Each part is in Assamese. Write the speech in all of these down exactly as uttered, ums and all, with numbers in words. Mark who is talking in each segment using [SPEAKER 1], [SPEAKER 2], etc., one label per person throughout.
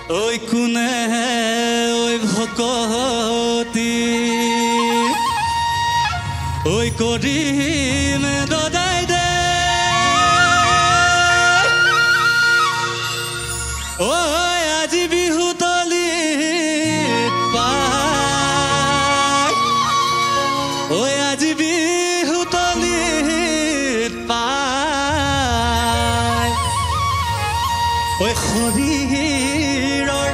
[SPEAKER 1] ওই কোনে ওই ভকতি ওই কৰিমে দদাই দে ওই আজি বিহু তলি পাই ওই আজি বিহু তলি পাই ওই শৰীৰৰ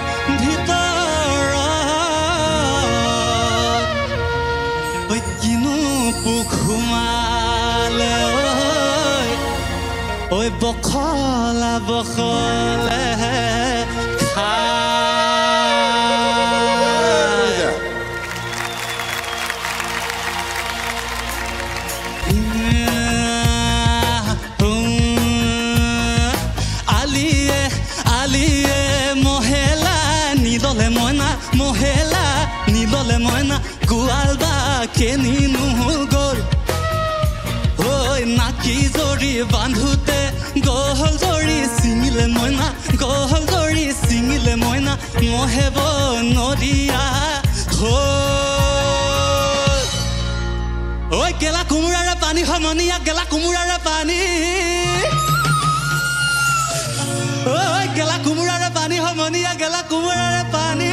[SPEAKER 1] ভিতৰত ওই কিনো পুখুমালে ওই বখলা বখলে মহেলা নিদলে ময়না গোৱালবা কেনি নুগল ঐ নাকি জৰি বান্ধোতে গহল জৰি চিঙিলে ময়না গহল জৰি চিঙিলে ময়না মহেব নদিয়া ঐ গেলা কোমোৰাৰে পানী সমনীয়া গেলা কোমোৰাৰে পানী ঐ গেলা কোমোৰাৰে পানী সমনীয়া গেলা কোমোৰাৰে পানী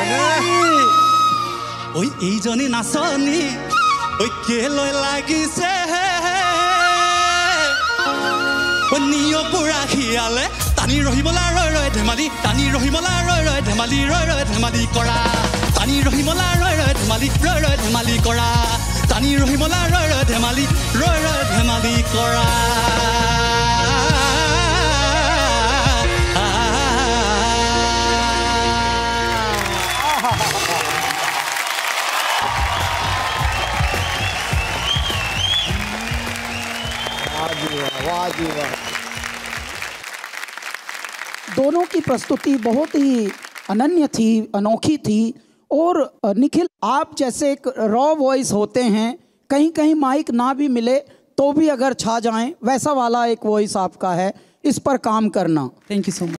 [SPEAKER 1] ওই এইজনী নাচনী ওই কেলৈ লাগিছে ওই নিয় পুৰা খিয়ালে টানি ৰহিমলা ৰৈ ৰৈ ধেমালি টানি ৰহিমলা ৰৈ ৰৈ ধেমালি ৰৈ ৰৈ ধেমালি কৰা টানি ৰহিমলা ৰৈ ৰৈ ধেমালি ৰৈ ৰৈ ধেমালি কৰা টানি ৰহিমলা ৰৈ ৰৈ ধেমালি ৰৈ ৰৈ ধেমালি কৰা
[SPEAKER 2] दोनों की प्रस्तुति बहुत ही अनन्य थी, अनोखी थी। और निखिल, आप जैसे एक रॉ वॉइस होते हैं, कहीं कहीं माइक ना भी मिले तो भी अगर छा जाएं, वैसा वाला एक वॉइस आपका है। इस पर काम करना।
[SPEAKER 1] Thank you so much.